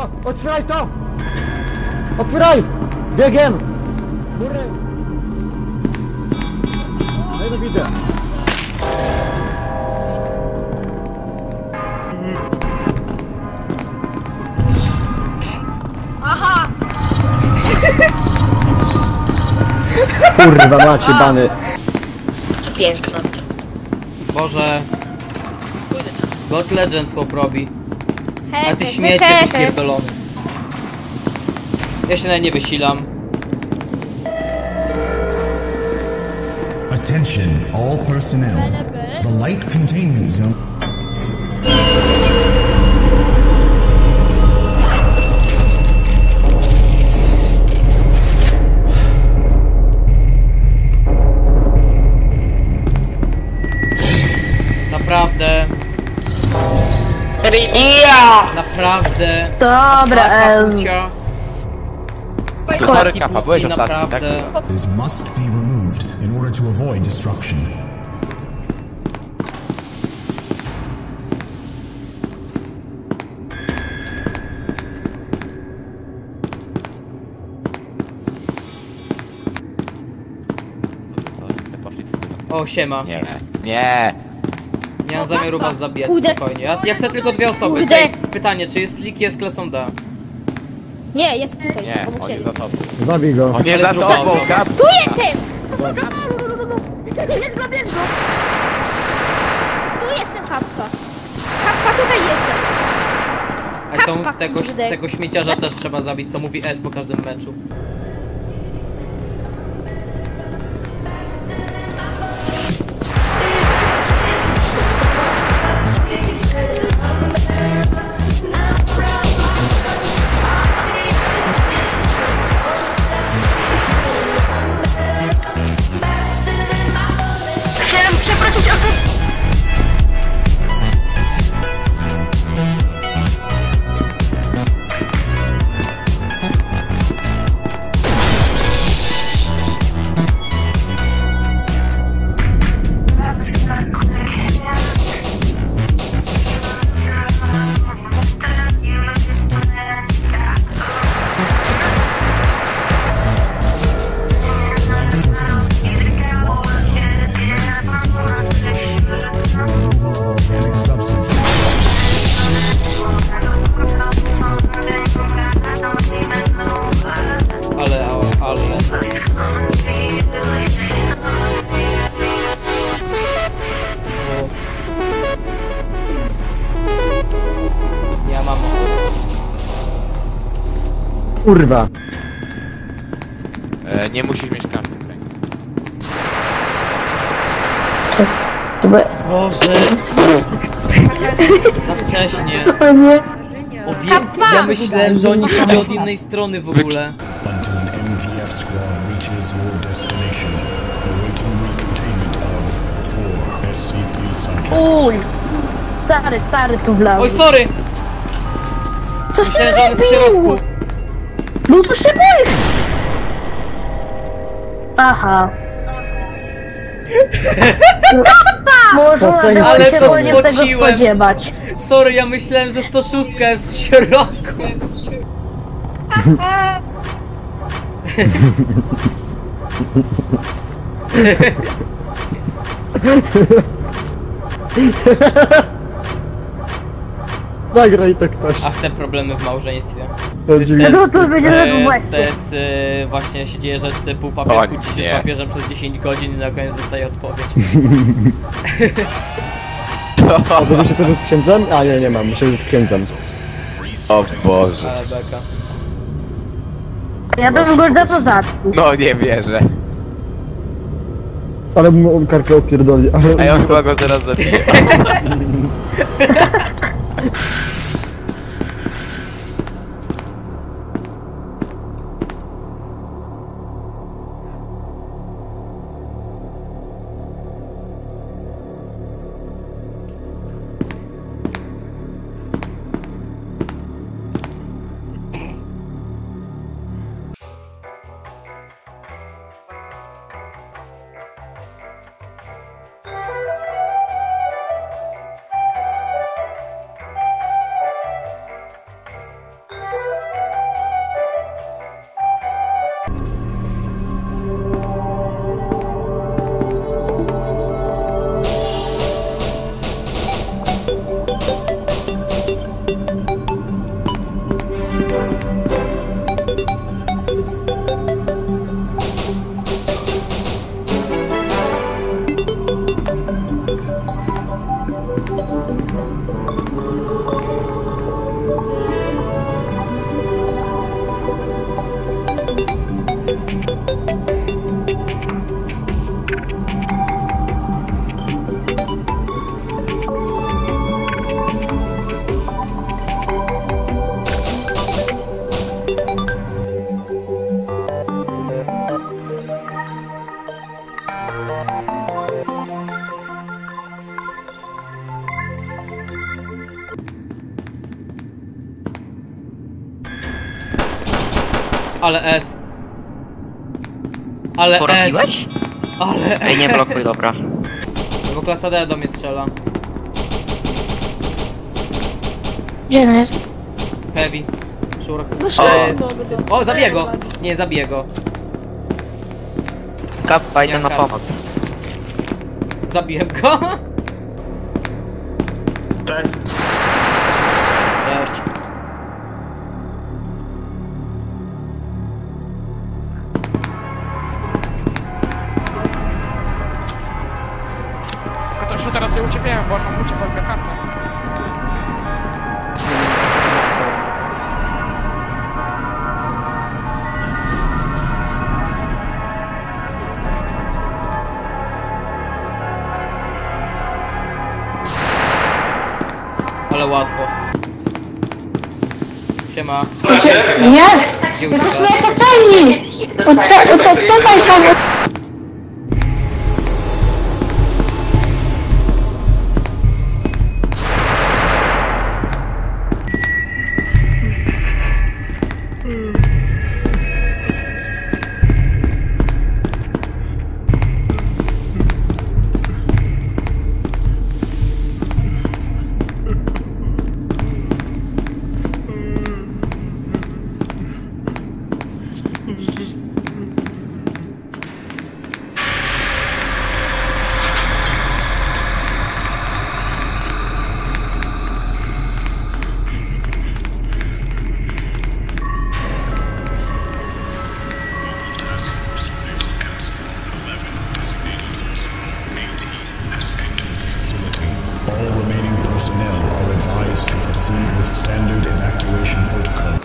to! Otwieraj to! Otwieraj! Biegiem! Góry! No i to widzę. Aha! Kurwa macie bany. Piękno. Boże. Pójdę tam. God Legends chłop robi. He, A ty he, śmiecie, he, jesteś he. pierdolony. Ja się nawet nie wysilam. Attention, all personnel. The light containment zone. Naprawdę. Naprawdę. Dobra, Sorry, Kappa, byłeś ostatni, naprawdę. This must be removed in order to avoid destruction. O, siema. Nie, nie. Nie mam zamiaru was zabijać, Pójdę. spokojnie. Ja chcę tylko dwie osoby. Pójdę. Ej, pytanie, czy jest Slick, jest klasą D? Nie, jest tutaj, Nie, obok on jest siebie. za tobą. Zabij go. On jest za Ale druga tobą, osoba. Kap. Tu jestem! Tu jestem, Kapka. Kapka, tutaj jestem. A tą, Kappa, kurde. tego śmieciarza też trzeba zabić, co mówi S po każdym meczu. Chciałem przeprosić o to. Ale... Ja mam... Kurwa. Nie musisz mieć karty w ręku. Boże! Za wcześnie. O, ja myślałem, że oni szli od innej strony w ogóle. Until an MTF squad reaches your destination. Awaiting recontainment of 4 SCP subjects. Uj! Stary tu wlazł. Oj, sorry! Myślałem, że on jest w środku. No to się boisz! Aha. Może Ale się to wolnie tego spociłem. spodziewać. Sorry, ja myślałem, że 106 jest w środku. Nagraj to ktoś. Ach, te problemy w małżeństwie. To dziwne. No to będzie To na jest, właśnie. właśnie się dzieje rzecz typu papież O, kłóci się nie. z papieżem przez 10 godzin i na koniec dostaje odpowiedź. A to się też z księdzem? A nie mam, myślę, że z księdzem. O Boże. Ale beka. Ja bym go za to zatknął. No nie wierzę. Ale mu on karkę opierdoli, ale... A ja chyba go zaraz zabiję. Ale S. Ale Porobiłeś? S. Ale Ej, nie blokuj, dobra. Bo klasa D do mnie strzela. Gdzie on jest? Heavy. Szurk. O, O, zabiję go! Nie, zabiję go. Kappa, idę na pomoc. Zabiłem go. Cześć. Cześć. Tylko troszkę teraz je uciepiałem, bo on uciekał mnie kartę. Ale łatwo. Siema. Nie! Gdzie Jesteśmy uciekasz? otoczeni! Tutaj kogoś! Task Force Unit Epsilon 11, designated Zone 18, has entered the facility. All remaining personnel are advised to proceed with standard evacuation protocol.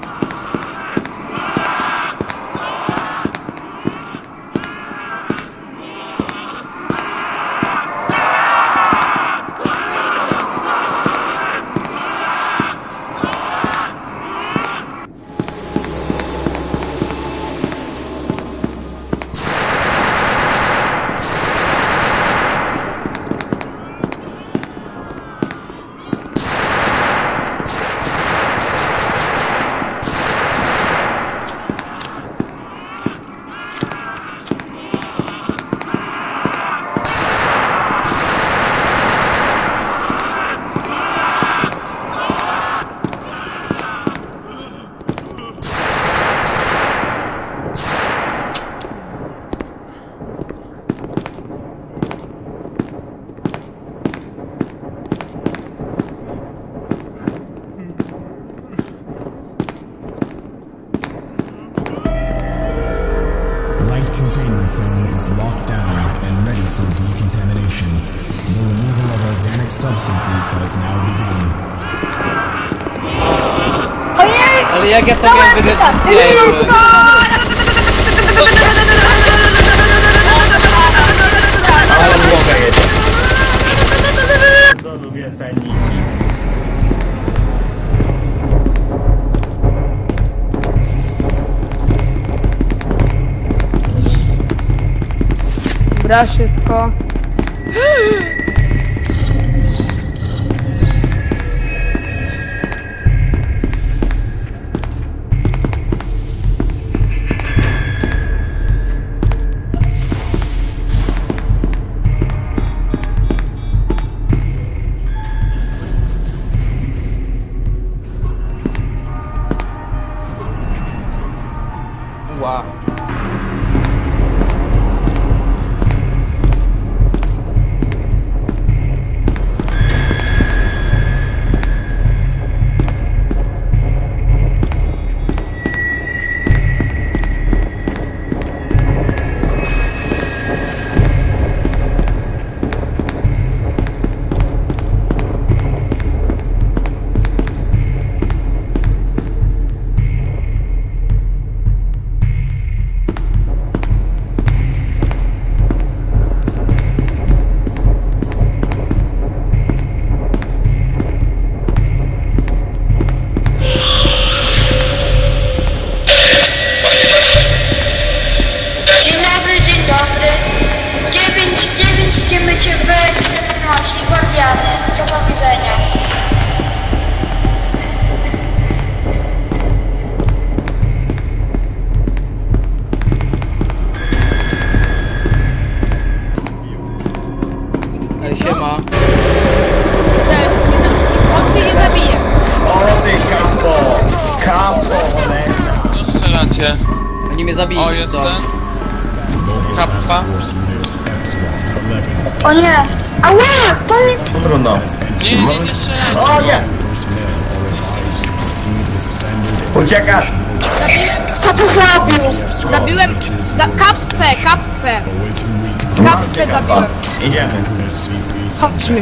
Light containment zone is locked down and ready for decontamination. The removal of organic substances has now begun. Ale jak ja to miałem wydać z Ale głowę jedzie. To lubię Fenix. Dobra, szybko. Wow. mnie zabili. O, jest co? ten. Kappa. O nie! Ała! To nie... Trudno. Nie, jeszcze raz. O nie! Uciekasz! Kto to zrobił? Zabiłem... Kappę! Kappę zabiłem. Idziemy. Chodźmy.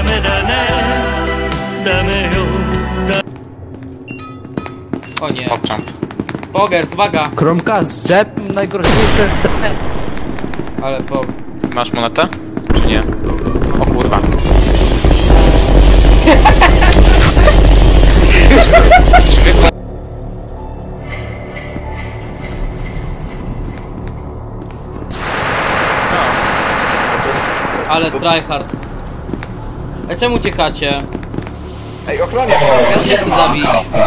O nie. Popczam. Pogers, uwaga! Kromka, zczep, najgroźniejsze. Ale po... Masz monetę? Czy nie? O kurwa. Ale tryhard. A czemu uciekacie? Ej, ochronię! Ja się tu zabić.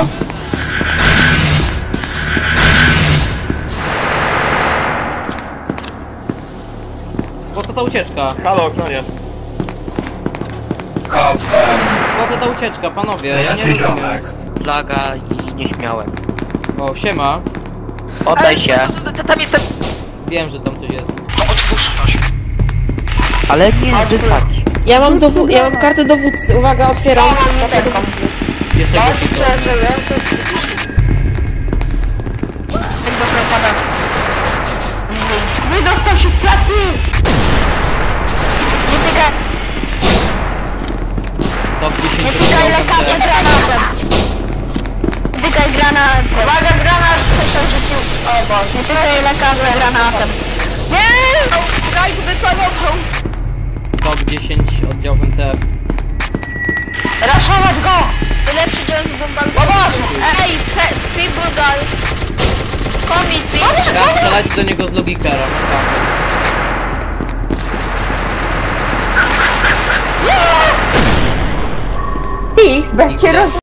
Po co ta ucieczka? Halo, ochroniarz. Po co ta ucieczka, panowie? Ja nie rozumiem. Plaga i nieśmiałek. O, siema. Oddaj się. Wiem, że tam coś jest. Ale nie, wysadź. Ja mam kartę dowódcy. Uwaga, otwieram. Kartę dowódcy. Jeszcze głośniej to. Wydostał się z klasy! Nie tykaj! Top 10 Nie tykaj lekarza granatem! Tykaj granatem! Uwaga, granat! Ktoś tam rzucił obok. Nie tykaj lekarza granatem! Nie! Rajd wypalował. Top 10 oddziałów MTF. Raszować go! Najlepszy dzień bombardów. Ej, Tribunal. Komity. Trzeba strzelać do niego z logikera. Będzie